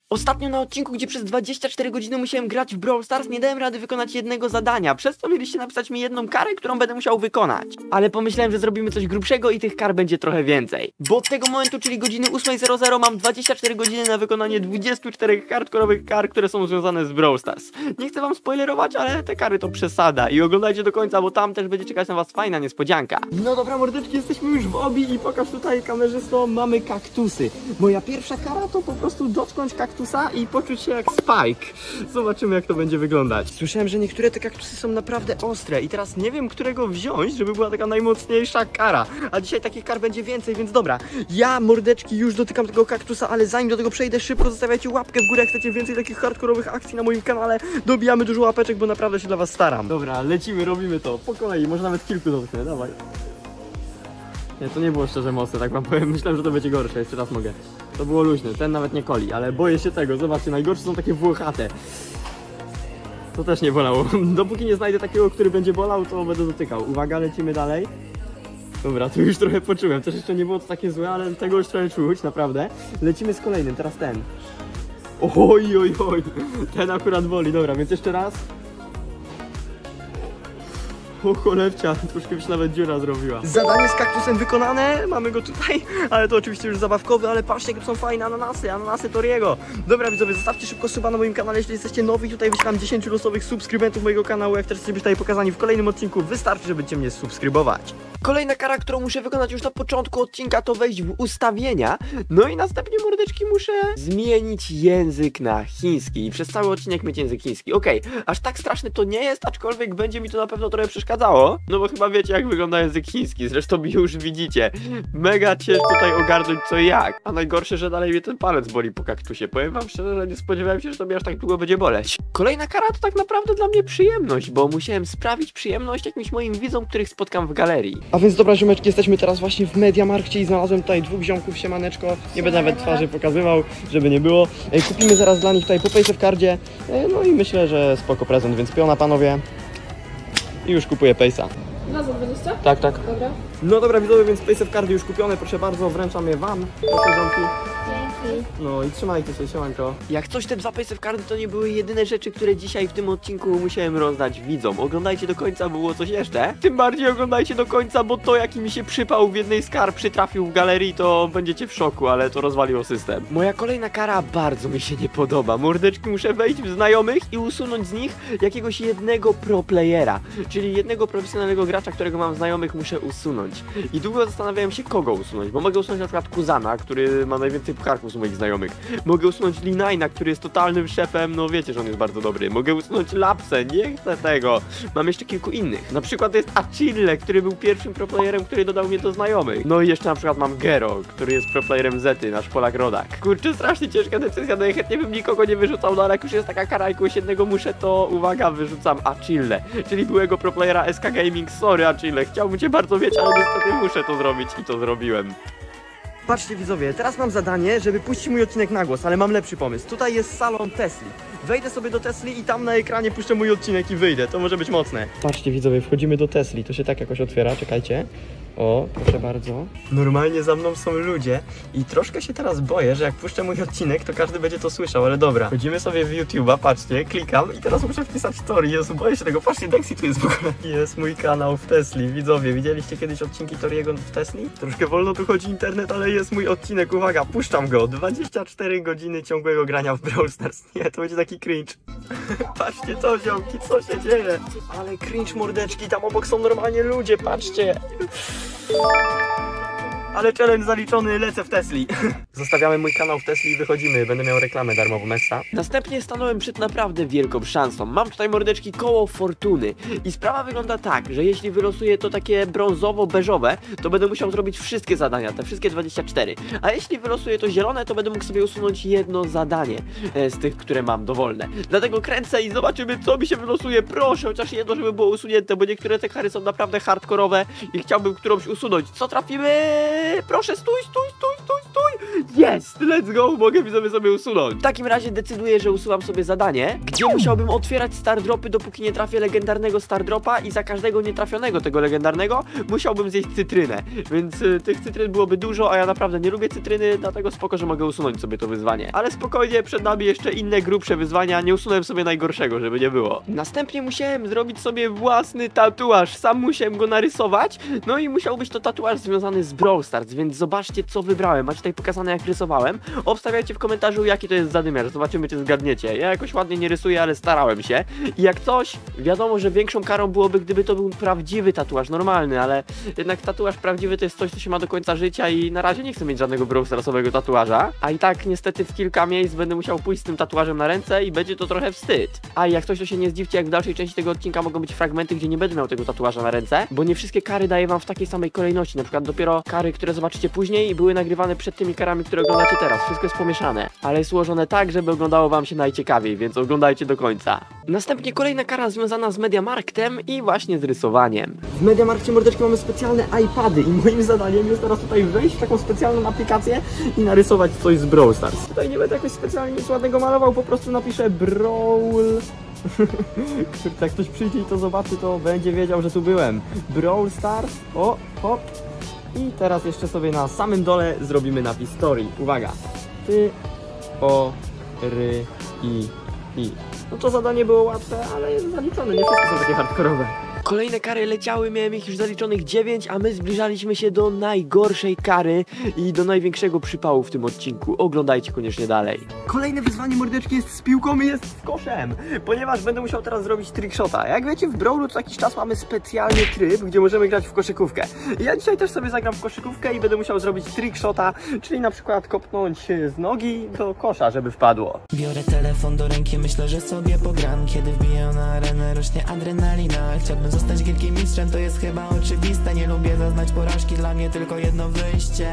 Ostatnio na odcinku, gdzie przez 24 godziny musiałem grać w Brawl Stars, nie dałem rady wykonać jednego zadania, przez to mieliście napisać mi jedną karę, którą będę musiał wykonać. Ale pomyślałem, że zrobimy coś grubszego i tych kar będzie trochę więcej. Bo od tego momentu, czyli godziny 8:00 mam 24 godziny na wykonanie 24 hardkorowych kar, które są związane z Brawl Stars. Nie chcę wam spoilerować, ale te kary to przesada i oglądajcie do końca, bo tam też będzie czekać na was fajna niespodzianka. No dobra mordeczki, jesteśmy już w obi i pokaż tutaj kamerzysto, mamy kaktusy. Moja pierwsza kara to po prostu dotknąć kaktusa i poczuć się jak Spike. Zobaczymy, jak to będzie wyglądać. Słyszałem, że niektóre te kaktusy są naprawdę ostre i teraz nie wiem, którego wziąć, żeby była taka najmocniejsza kara. A dzisiaj takich kar będzie więcej, więc dobra. Ja, mordeczki, już dotykam tego kaktusa, ale zanim do tego przejdę, szybko zostawiajcie łapkę w górę, jak chcecie więcej takich hardkorowych akcji na moim kanale. Dobijamy dużo łapeczek, bo naprawdę się dla was staram. Dobra, lecimy, robimy to. Po kolei, może nawet kilku dotknę, dawaj. Nie, to nie było szczerze mocne, tak wam powiem. Myślałem, że to będzie gorsze, jeszcze raz mogę. To było luźne, ten nawet nie koli, ale boję się tego. Zobaczcie, najgorsze są takie włochate. To też nie bolało. Dopóki nie znajdę takiego, który będzie bolał, to będę dotykał. Uwaga, lecimy dalej. Dobra, tu już trochę poczułem. Też jeszcze nie było to takie złe, ale tego już trochę czuć, naprawdę. Lecimy z kolejnym, teraz ten. Oj, oj, oj. Ten akurat boli, dobra, więc jeszcze raz. O cholewcia, troszkę mi się nawet dziura zrobiła. Zadanie z kaktusem wykonane, mamy go tutaj, ale to oczywiście już zabawkowy, ale patrzcie, jakie to są fajne ananasy Toriego. Dobra widzowie, zostawcie szybko suba na moim kanale, jeśli jesteście nowi, tutaj wyślam 10 losowych subskrybentów mojego kanału, jak też chcecie być tutaj pokazani w kolejnym odcinku, wystarczy, że będziecie mnie subskrybować. Kolejna kara, którą muszę wykonać już na początku odcinka, to wejść w ustawienia, no i następnie mordeczki muszę zmienić język na chiński i przez cały odcinek mieć język chiński. Okej, aż tak straszny to nie jest, aczkolwiek będzie mi to na pewno trochę przeszkadzało, no bo chyba wiecie, jak wygląda język chiński, zresztą już widzicie. Mega ciężko tutaj ogarnąć co i jak, a najgorsze, że dalej mnie ten palec boli po kaktusie. Powiem wam szczerze, że nie spodziewałem się, że to mnie aż tak długo będzie boleć. Kolejna kara to tak naprawdę dla mnie przyjemność, bo musiałem sprawić przyjemność jakimś moim widzom, których spotkam w galerii. A więc dobra ziomeczki, jesteśmy teraz właśnie w Mediamarkcie i znalazłem tutaj dwóch ziomków, siemaneczko. Nie będę nawet twarzy pokazywał, żeby nie było. Kupimy zaraz dla nich tutaj po Paysafe Cardzie, no i myślę, że spoko prezent, więc piona panowie. I już kupuję Paysa. 2 za 20? Tak, tak. Dobra. No dobra widzowie, więc Paysafe Cardy już kupione, proszę bardzo, wręczam je wam. Proszę ziomki. Dzięki. No i trzymajcie się, siemanko. Jak coś, te dwa Paysafe Cardy to nie były jedyne rzeczy, które dzisiaj w tym odcinku musiałem rozdać widzom. Oglądajcie do końca, bo było coś jeszcze. Tym bardziej oglądajcie do końca, bo to jaki mi się przypał w jednej z kar przytrafił w galerii, to będziecie w szoku, ale to rozwaliło system. Moja kolejna kara bardzo mi się nie podoba. Mordeczki, muszę wejść w znajomych i usunąć z nich jakiegoś jednego pro playera, czyli jednego profesjonalnego gracza, którego mam znajomych, muszę usunąć. I długo zastanawiałem się, kogo usunąć, bo mogę usunąć na przykład Kuzana, który ma najwięcej pucharków z moich znajomych. Mogę usunąć Linajna, który jest totalnym szefem, no wiecie, że on jest bardzo dobry. Mogę usunąć Lapsę, nie chcę tego. Mam jeszcze kilku innych. Na przykład jest Achille, który był pierwszym proplayerem, który dodał mnie do znajomych. No i jeszcze na przykład mam Gero, który jest proplayerem Zety, nasz Polak rodak. Kurczę, strasznie ciężka decyzja, najchętniej bym nikogo nie wyrzucał, no ale jak już jest taka kara, jakiegoś jednego muszę, to uwaga, wyrzucam Achille, czyli byłego proplayera SK Gaming. Sorry Achille, chciałbym cię bardzo mieć, ale niestety muszę to zrobić i to zrobiłem. Patrzcie widzowie, teraz mam zadanie, żeby puścić mój odcinek na głos, ale mam lepszy pomysł. Tutaj jest salon Tesli. Wejdę sobie do Tesli i tam na ekranie puszczę mój odcinek i wyjdę. To może być mocne. Patrzcie widzowie, wchodzimy do Tesli. To się tak jakoś otwiera, czekajcie. O, proszę bardzo. Normalnie za mną są ludzie i troszkę się teraz boję, że jak puszczę mój odcinek, to każdy będzie to słyszał, ale dobra. Wchodzimy sobie w YouTube'a, patrzcie, klikam i teraz muszę wpisać story. Jezu, boję się tego. Patrzcie, Dexy tu jest w ogóle. Jest mój kanał w Tesli. Widzowie, widzieliście kiedyś odcinki Toriego w Tesli? Troszkę wolno tu chodzi internet, ale jest mój odcinek. Uwaga, puszczam go. 24 godziny ciągłego grania w Brawl Stars. Nie, to będzie taki cringe. Patrzcie to, ziomki, co się dzieje. Ale cringe, mordeczki, tam obok są normalnie ludzie, patrzcie. Ale challenge zaliczony, lecę w Tesli. Zostawiamy mój kanał w Tesli i wychodzimy. Będę miał reklamę darmową Messa. Następnie stanąłem przed naprawdę wielką szansą. Mam tutaj mordeczki koło fortuny. I sprawa wygląda tak, że jeśli wylosuję to takie brązowo-beżowe, to będę musiał zrobić wszystkie zadania, te wszystkie 24. A jeśli wylosuję to zielone, to będę mógł sobie usunąć jedno zadanie z tych, które mam dowolne. Dlatego kręcę i zobaczymy, co mi się wylosuje. Proszę, chociaż jedno, żeby było usunięte, bo niektóre te kary są naprawdę hardkorowe i chciałbym którąś usunąć. Co trafimy? Proszę, stój. stój! Jest! Let's go! Mogę widzowie sobie usunąć. W takim razie decyduję, że usuwam sobie zadanie, gdzie musiałbym otwierać star dropy, dopóki nie trafię legendarnego star dropa i za każdego nietrafionego tego legendarnego musiałbym zjeść cytrynę. Więc tych cytryn byłoby dużo, a ja naprawdę nie lubię cytryny, dlatego spoko, że mogę usunąć sobie to wyzwanie. Ale spokojnie, przed nami jeszcze inne grubsze wyzwania, nie usunąłem sobie najgorszego, żeby nie było. Następnie musiałem zrobić sobie własny tatuaż, sam musiałem go narysować, no i musiał być to tatuaż związany z Brawl Stars, więc zobaczcie, co wybrałem. Macie tutaj pokazane, jak rysowałem. Obstawiajcie w komentarzu, jaki to jest zadymiar, zobaczymy, czy zgadniecie. Ja jakoś ładnie nie rysuję, ale starałem się. I jak coś, wiadomo, że większą karą byłoby, gdyby to był prawdziwy tatuaż, normalny, ale jednak tatuaż prawdziwy to jest coś, co się ma do końca życia i na razie nie chcę mieć żadnego Brawl Starsowego tatuaża. A i tak niestety w kilka miejsc będę musiał pójść z tym tatuażem na ręce i będzie to trochę wstyd. A i jak coś, to się nie zdziwcie, jak w dalszej części tego odcinka mogą być fragmenty, gdzie nie będę miał tego tatuaża na ręce, bo nie wszystkie kary daję wam w takiej samej kolejności. Na przykład dopiero kary, które zobaczycie później, były nagrywane przed tymi karami, które oglądacie teraz. Wszystko jest pomieszane, ale jest ułożone tak, żeby oglądało wam się najciekawiej, więc oglądajcie do końca. Następnie kolejna kara związana z MediaMarktem i właśnie z rysowaniem. W MediaMarkcie, mordeczki, mamy specjalne iPady i moim zadaniem jest teraz tutaj wejść w taką specjalną aplikację i narysować coś z Brawl Stars. Tutaj nie będę jakoś specjalnie nic ładnego malował, po prostu napiszę Brawl... Jak ktoś przyjdzie i to zobaczy, to będzie wiedział, że tu byłem. Brawl Stars, o, hop. I teraz jeszcze sobie na samym dole zrobimy napis story. Uwaga. Ty, o, ry, i. No to zadanie było łatwe, ale jest zaliczone, nie wszystkie są takie hardkorowe. Kolejne kary leciały, miałem ich już zaliczonych 9, a my zbliżaliśmy się do najgorszej kary i do największego przypału w tym odcinku. Oglądajcie koniecznie dalej. Kolejne wyzwanie, mordeczki, jest z piłką i jest z koszem, ponieważ będę musiał teraz zrobić trickshota. Jak wiecie, w Brawlu co jakiś czas mamy specjalny tryb, gdzie możemy grać w koszykówkę. Ja dzisiaj też sobie zagram w koszykówkę i będę musiał zrobić trickshota, czyli na przykład kopnąć z nogi do kosza, żeby wpadło. Biorę telefon do ręki, myślę, że sobie pogram. Kiedy wbiję na arenę, rośnie adrenalina. Chciałbym zostać wielkim mistrzem, to jest chyba oczywiste. Nie lubię zaznać porażki, dla mnie tylko jedno wyjście.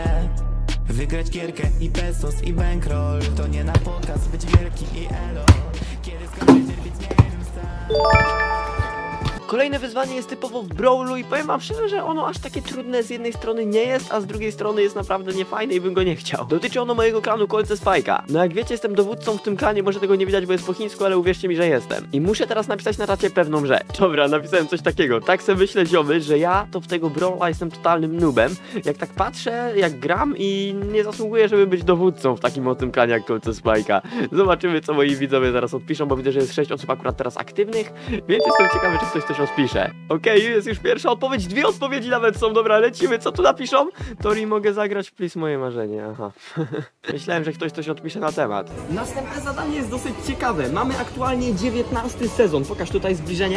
Wygrać gierkę i pesos i bankroll. To nie na pokaz, być wielki i elo. Kiedy skończę cierpieć, nie wiem sam. Kolejne wyzwanie jest typowo w Brawlu i powiem wam szczerze, że ono aż takie trudne z jednej strony nie jest, a z drugiej strony jest naprawdę niefajne i bym go nie chciał. Dotyczy ono mojego klanu Kolce Spike'a. No jak wiecie, jestem dowódcą w tym klanie, może tego nie widać, bo jest po chińsku, ale uwierzcie mi, że jestem. I muszę teraz napisać na czacie pewną rzecz. Dobra, napisałem coś takiego. Tak sobie myślę, ziomy, że ja to w tego Brawla jestem totalnym noobem. Jak tak patrzę, jak gram i nie zasługuję, żeby być dowódcą w takim mocnym klanie jak Kolce Spike'a. Zobaczymy, co moi widzowie zaraz odpiszą, bo widzę, że jest 6 osób akurat teraz aktywnych, więc jestem ciekawy, czy ktoś coś rozpisze. Okej, jest już pierwsza odpowiedź, 2 odpowiedzi nawet są, dobra, lecimy, co tu napiszą? Tori, mogę zagrać, please, moje marzenie, aha. Myślałem, że ktoś coś odpisze na temat. Następne zadanie jest dosyć ciekawe, mamy aktualnie 19 sezon, pokaż tutaj zbliżenie,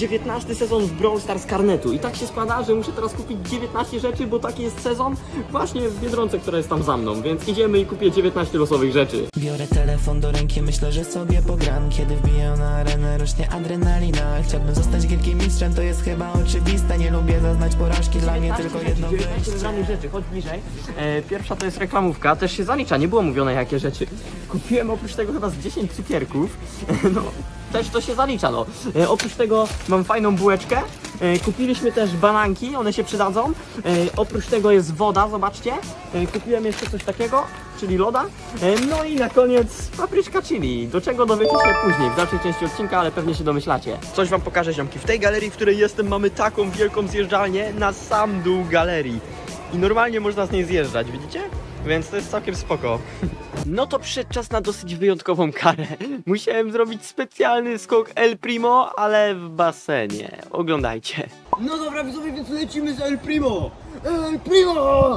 19 sezon w Brawl Stars karnetu i tak się składa, że muszę teraz kupić 19 rzeczy, bo taki jest sezon właśnie w Biedronce, która jest tam za mną, więc idziemy i kupię 19 losowych rzeczy. Biorę telefon do ręki, myślę, że sobie pogram. Kiedy wbiję na arenę, rośnie adrenalina. Chciałbym zostać wielkim mistrzem, to jest chyba oczywiste. Nie lubię zaznać porażki, dla mnie tylko jedno wyjście. Wybranych rzeczy, chodź bliżej. Pierwsza to jest reklamówka, też się zalicza, nie było mówione jakie rzeczy. Kupiłem oprócz tego chyba z 10 cukierków, no też to się zalicza, no. Oprócz tego mam fajną bułeczkę, kupiliśmy też bananki, one się przydadzą. Oprócz tego jest woda, zobaczcie. Kupiłem jeszcze coś takiego, czyli loda. No i na koniec papryczka chili, do czego dowiecie się później, w dalszej części odcinka, ale pewnie się domyślacie. Coś wam pokażę, ziomki. W tej galerii, w której jestem, mamy taką wielką zjeżdżalnię na sam dół galerii. I normalnie można z niej zjeżdżać, widzicie? Więc to jest całkiem spoko. No to przyszedł czas na dosyć wyjątkową karę. Musiałem zrobić specjalny skok El Primo, ale w basenie. Oglądajcie. No dobra widzowie, więc lecimy z El Primo! El Primo!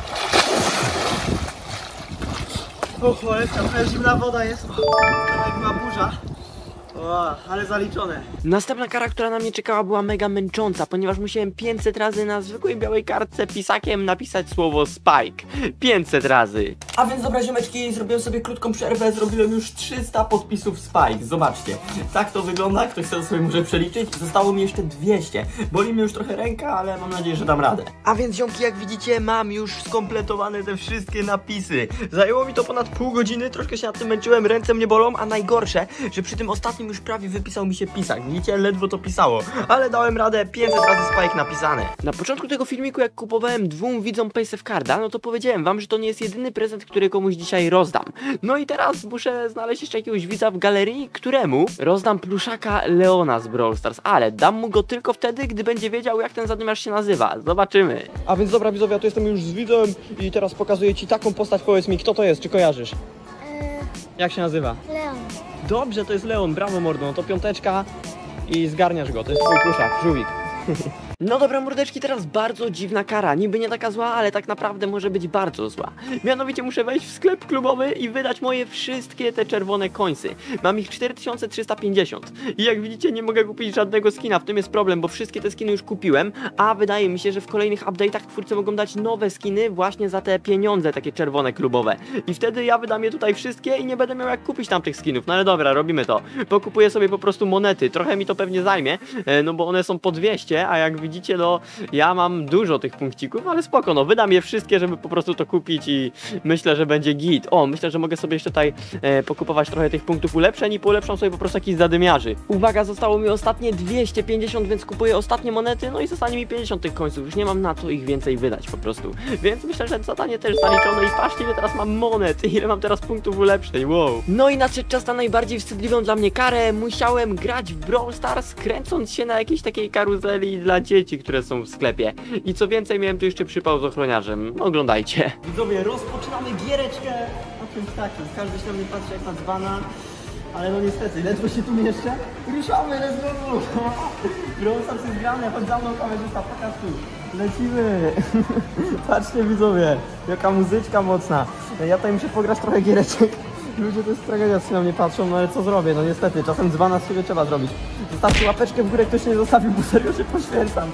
O, ale zimna woda jest. Jak ma burza. O, ale zaliczone. Następna kara, która na mnie czekała, była mega męcząca, ponieważ musiałem 500 razy na zwykłej białej kartce pisakiem napisać słowo Spike. 500 razy. A więc dobra, ziomeczki, zrobiłem sobie krótką przerwę, zrobiłem już 300 podpisów Spike. Zobaczcie, tak to wygląda, ktoś to sobie może przeliczyć. Zostało mi jeszcze 200. Boli mnie już trochę ręka, ale mam nadzieję, że dam radę. A więc, ziomki, jak widzicie, mam już skompletowane te wszystkie napisy. Zajęło mi to ponad pół godziny, troszkę się nad tym męczyłem, ręce mnie bolą, a najgorsze, że przy tym ostatnim nim już prawie wypisał mi się pisak. Widzicie, ledwo to pisało, ale dałem radę, 500 razy Spike napisane. Na początku tego filmiku, jak kupowałem 2 widzom Paysafe Carda, no to powiedziałem wam, że to nie jest jedyny prezent, który komuś dzisiaj rozdam. No i teraz muszę znaleźć jeszcze jakiegoś widza w galerii, któremu rozdam pluszaka Leona z Brawl Stars, ale dam mu go tylko wtedy, gdy będzie wiedział, jak ten zadymiarz się nazywa. Zobaczymy. A więc dobra widzowie, ja tu jestem już z widzem i teraz pokazuję ci taką postać, powiedz mi, kto to jest, czy kojarzysz? Jak się nazywa? Leon. Dobrze, to jest Leon, brawo mordo, no to 5 i zgarniasz go, to jest twój pluszak, żółwik. No dobra mordeczki, teraz bardzo dziwna kara, niby nie taka zła, ale tak naprawdę może być bardzo zła. Mianowicie muszę wejść w sklep klubowy i wydać moje wszystkie te czerwone końsy. Mam ich 4350 i jak widzicie nie mogę kupić żadnego skina, w tym jest problem, bo wszystkie te skiny już kupiłem, a wydaje mi się, że w kolejnych update'ach twórcy mogą dać nowe skiny właśnie za te pieniądze takie czerwone klubowe. I wtedy ja wydam je tutaj wszystkie i nie będę miał jak kupić tam tych skinów, no ale dobra, robimy to. Pokupuję sobie po prostu monety, trochę mi to pewnie zajmie, no bo one są po 200, a jak widzicie, no ja mam dużo tych punkcików, ale spoko, no wydam je wszystkie, żeby po prostu to kupić i myślę, że będzie git. O, myślę, że mogę sobie jeszcze tutaj pokupować trochę tych punktów ulepszeń i polepszam sobie po prostu jakichś zadymiarzy. Uwaga, zostało mi ostatnie 250, więc kupuję ostatnie monety, no i zostanie mi 50 tych końców, już nie mam na co ich więcej wydać po prostu. Więc myślę, że zadanie też zaliczone i patrzcie, ile teraz mam monet, ile mam teraz punktów ulepszeń, wow. No i nadszedł czas na najbardziej wstydliwą dla mnie karę, musiałem grać w Brawl Stars, kręcąc się na jakiejś takiej karuzeli dla dzieci, które są w sklepie. I co więcej, miałem tu jeszcze przypał z ochroniarzem. Oglądajcie. Widzowie, rozpoczynamy giereczkę o czymś takim, każdy się na mnie patrzy jak na dzbana, ale no niestety, ledwo się tu mieszczę. Ruszamy, let's go! Brawl Stars jest grane, chodź za mną kamerzysta, pokaż tu. Lecimy! Patrzcie widzowie, jaka muzyczka mocna. Ja tutaj muszę pograć trochę giereczek. Ludzie to jest tragedia, co na mnie patrzą, no ale co zrobię, no niestety, czasem dzbana z siebie trzeba zrobić. Zostawcie łapeczkę w górę, ktoś nie zostawił, bo serio się poświęcam.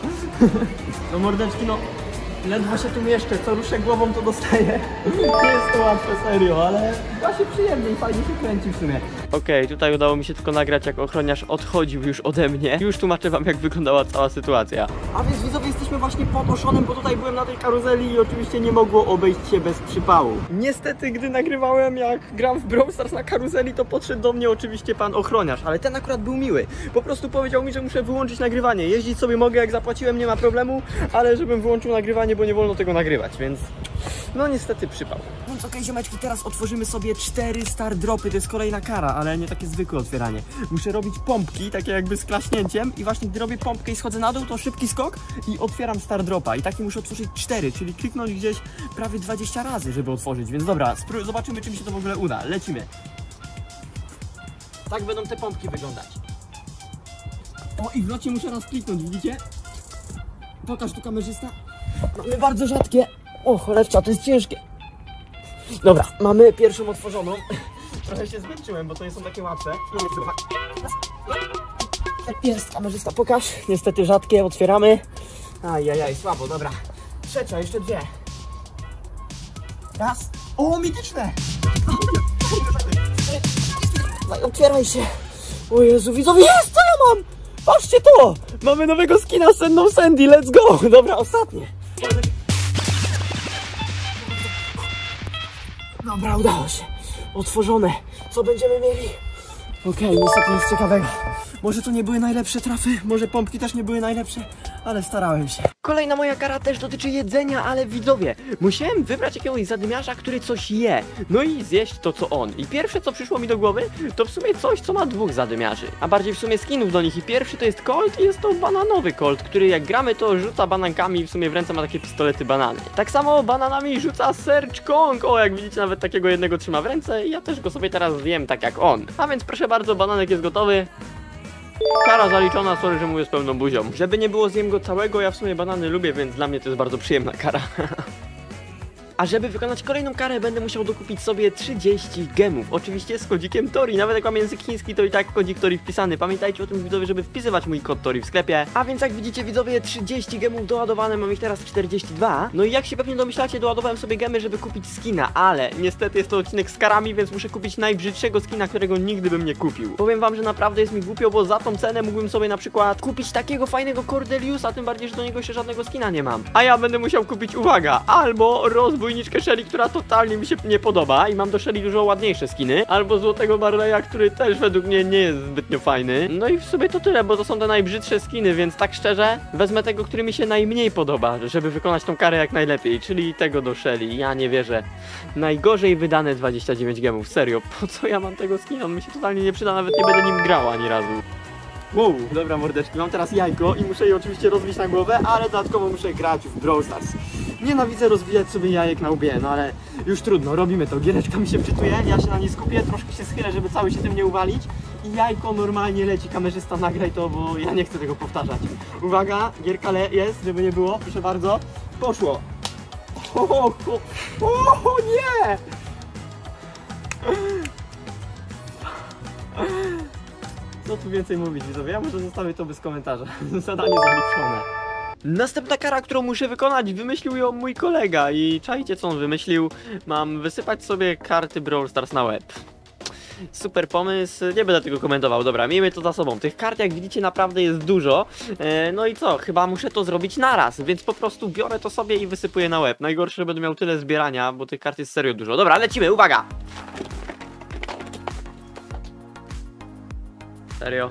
No mordeczki, no ledwo się tu mieszczę, co ruszę głową to dostaję. Nie jest to łatwe, serio, ale właśnie przyjemnie i fajnie się kręci w sumie. Okej, tutaj udało mi się tylko nagrać, jak ochroniarz odchodził już ode mnie. Już tłumaczę wam, jak wyglądała cała sytuacja. A więc widzowie, jesteśmy właśnie pod Oszonem, bo tutaj byłem na tej karuzeli i oczywiście nie mogło obejść się bez przypału. Niestety, gdy nagrywałem, jak gram w Brawl Stars na karuzeli, to podszedł do mnie oczywiście pan ochroniarz, ale ten akurat był miły. Po prostu powiedział mi, że muszę wyłączyć nagrywanie. Jeździć sobie mogę, jak zapłaciłem, nie ma problemu, ale żebym wyłączył nagrywanie, bo nie wolno tego nagrywać, więc no niestety przypał. Więc okej, ziomeczki, teraz otworzymy sobie 4 star dropy, to jest kolejna kara, ale nie takie zwykłe otwieranie. Muszę robić pompki, takie jakby z klaśnięciem i właśnie gdy robię pompkę i schodzę na dół, to szybki skok i otwieram star dropa i taki muszę otworzyć 4, czyli kliknąć gdzieś prawie 20 razy, żeby otworzyć, więc dobra, zobaczymy, czy mi się to w ogóle uda. Lecimy. Tak będą te pompki wyglądać. O, i w locie muszę raz kliknąć, widzicie? Pokaż tu kamerzysta. Mamy bardzo rzadkie. O, cholewcia, to jest ciężkie. Dobra, mamy pierwszą otworzoną. Trochę się zmęczyłem, bo to nie są takie łatwe. Jest, kamerzysta, pokaż. Niestety rzadkie, otwieramy. Ajajaj, słabo, dobra. Trzecia, jeszcze 2. Raz. O, mityczne! Otwieraj się. O Jezu, widzowie, jest, co ja mam? Patrzcie to! Mamy nowego skina z Senną Sandy, let's go! Dobra, ostatnie. Dobra, udało się. Otworzone. Co będziemy mieli? Okej, niestety nic ciekawego. Może to nie były najlepsze trafy, może pompki też nie były najlepsze, ale starałem się. Kolejna moja kara też dotyczy jedzenia, ale widzowie, musiałem wybrać jakiegoś zadymiarza, który coś je, no i zjeść to, co on. I pierwsze, co przyszło mi do głowy, to w sumie coś, co ma 2 zadymiarzy, a bardziej w sumie skinów do nich. I pierwszy to jest Colt i jest to bananowy Colt, który jak gramy, to rzuca banankami i w sumie w ręce ma takie pistolety banany. Tak samo bananami rzuca Serge Kong, o jak widzicie, nawet takiego jednego trzyma w ręce i ja też go sobie teraz zjem tak jak on. A więc proszę bardzo, bananek jest gotowy. Kara zaliczona, sorry, że mówię z pełną buzią. Żeby nie było, zjem go całego, ja w sumie banany lubię, więc dla mnie to jest bardzo przyjemna kara. A żeby wykonać kolejną karę, będę musiał dokupić sobie 30 gemów. Oczywiście z kodzikiem Tori. Nawet jak mam język chiński, to i tak kodzik Tori wpisany. Pamiętajcie o tym, widzowie, żeby wpisywać mój kod Tori w sklepie. A więc jak widzicie, widzowie, 30 gemów doładowane, mam ich teraz 42. No i jak się pewnie domyślacie, doładowałem sobie gemy, żeby kupić skina, ale niestety jest to odcinek z karami, więc muszę kupić najbrzydszego skina, którego nigdy bym nie kupił. Powiem wam, że naprawdę jest mi głupio, bo za tą cenę mógłbym sobie na przykład kupić takiego fajnego Cordeliusa, tym bardziej, że do niego jeszcze żadnego skina nie mam. A ja będę musiał kupić, uwaga, albo rozbudować podwójniczkę Shelly, która totalnie mi się nie podoba i mam do Shelly dużo ładniejsze skiny, albo złotego Barleya, który też według mnie nie jest zbytnio fajny. No i w sumie to tyle, bo to są te najbrzydsze skiny, więc tak szczerze wezmę tego, który mi się najmniej podoba, żeby wykonać tą karę jak najlepiej, czyli tego do Shelly. Ja nie wierzę. Najgorzej wydane 29 gemów, serio, po co ja mam tego skina? On mi się totalnie nie przyda, nawet nie będę nim grał ani razu. Wow, dobra mordeczki, mam teraz jajko i muszę je oczywiście rozbić na głowę, ale dodatkowo muszę grać w Brawl Stars. Nienawidzę rozbijać sobie jajek na łbie, no ale już trudno, robimy to. Giereczka mi się wczytuje, ja się na nie skupię, troszkę się schylę, żeby cały się tym nie uwalić i jajko normalnie leci. Kamerzysta, nagraj to, bo ja nie chcę tego powtarzać. Uwaga, gierka jest, żeby nie było, proszę bardzo. Poszło. O nie! Co tu więcej mówić, widzowie? Ja może zostawię to bez komentarza. Zadanie zaliczone. Następna kara, którą muszę wykonać, wymyślił ją mój kolega i czajcie co on wymyślił. Mam wysypać sobie karty Brawl Stars na łeb. Super pomysł, nie będę tego komentował, dobra, miejmy to za sobą. Tych kart jak widzicie naprawdę jest dużo. No i co, chyba muszę to zrobić naraz, więc po prostu biorę to sobie i wysypuję na łeb. Najgorsze, że będę miał tyle zbierania, bo tych kart jest serio dużo. Dobra, lecimy, uwaga! Serio.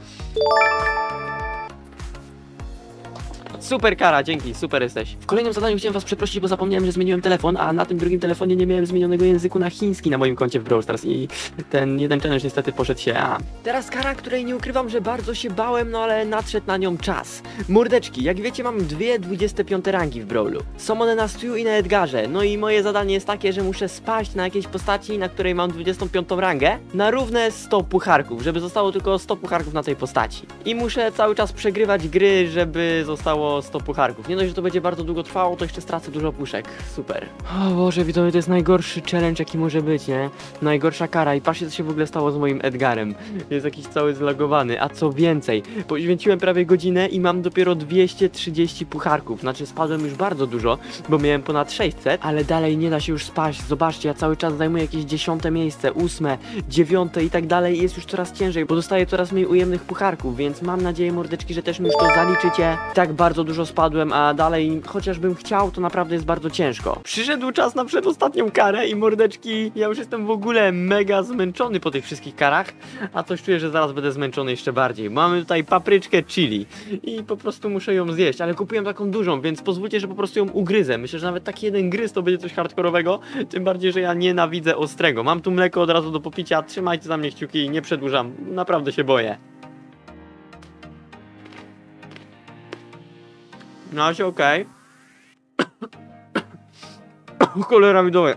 Super kara, dzięki, super jesteś. W kolejnym zadaniu chciałem was przeprosić, bo zapomniałem, że zmieniłem telefon, a na tym drugim telefonie nie miałem zmienionego języku na chiński na moim koncie w Brawl Stars i ten jeden challenge niestety poszedł się, Teraz kara, której nie ukrywam, że bardzo się bałem, no ale nadszedł na nią czas. Mordeczki, jak wiecie mam dwie 25 rangi w Brawlu. Są one na Stuju i na Edgarze, no i moje zadanie jest takie, że muszę spaść na jakiejś postaci, na której mam 25 rangę, na równe 100 pucharków, żeby zostało tylko 100 pucharków na tej postaci. I muszę cały czas przegrywać gry, żeby zostało 100 pucharków. Nie dość, że to będzie bardzo długo trwało, to jeszcze stracę dużo puszek. Super. O Boże, widzowie, to jest najgorszy challenge, jaki może być, nie? Najgorsza kara i patrzcie, co się w ogóle stało z moim Edgarem. Jest jakiś cały zlogowany, a co więcej, poświęciłem prawie godzinę i mam dopiero 230 pucharków. Znaczy spadłem już bardzo dużo, bo miałem ponad 600, ale dalej nie da się już spaść. Zobaczcie, ja cały czas zajmuję jakieś 10 miejsce, 8, 9 i tak dalej i jest już coraz ciężej, bo dostaję coraz mniej ujemnych pucharków, więc mam nadzieję, mordeczki, że też mi już to zaliczycie. Tak bardzo dużo spadłem, a dalej, chociażbym chciał, to naprawdę jest bardzo ciężko. Przyszedł czas na przedostatnią karę i mordeczki, ja już jestem w ogóle mega zmęczony po tych wszystkich karach, a coś czuję, że zaraz będę zmęczony jeszcze bardziej. Mamy tutaj papryczkę chili i po prostu muszę ją zjeść, ale kupiłem taką dużą, więc pozwólcie, że po prostu ją ugryzę. Myślę, że nawet taki jeden gryz to będzie coś hardkorowego, tym bardziej, że ja nienawidzę ostrego. Mam tu mleko od razu do popicia, trzymajcie za mnie kciuki, nie przedłużam, naprawdę się boję. No się okej. Cholera mi dołe.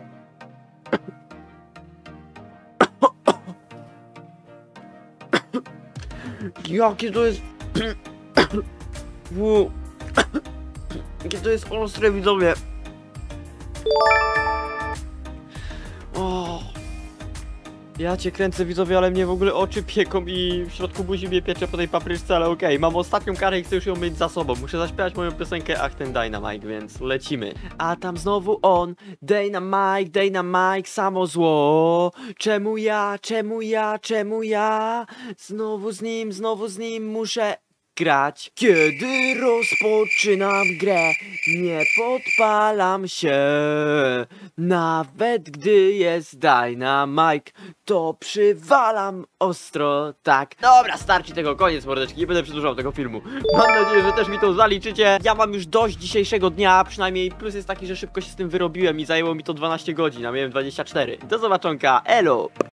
Jakie to jest... Jakie to jest ostre, widzowie. O. Ja cię kręcę, widzowie, ale mnie w ogóle oczy pieką i w środku buzi mnie piecze po tej papryczce, ale okej. Mam ostatnią karę i chcę już ją mieć za sobą. Muszę zaśpiewać moją piosenkę Ach ten Dynamite, więc lecimy. A tam znowu on, Dynamite, samo zło. Czemu ja, czemu ja, czemu ja? Znowu z nim muszę grać. Kiedy rozpoczynam grę, nie podpalam się. Nawet gdy jest Dynamite, to przywalam ostro, tak. Dobra, starczy tego, koniec mordeczki, nie będę przedłużał tego filmu. Mam nadzieję, że też mi to zaliczycie. Ja mam już dość dzisiejszego dnia, przynajmniej plus jest taki, że szybko się z tym wyrobiłem i zajęło mi to 12 godzin, a miałem 24. Do zobaczonka, elo!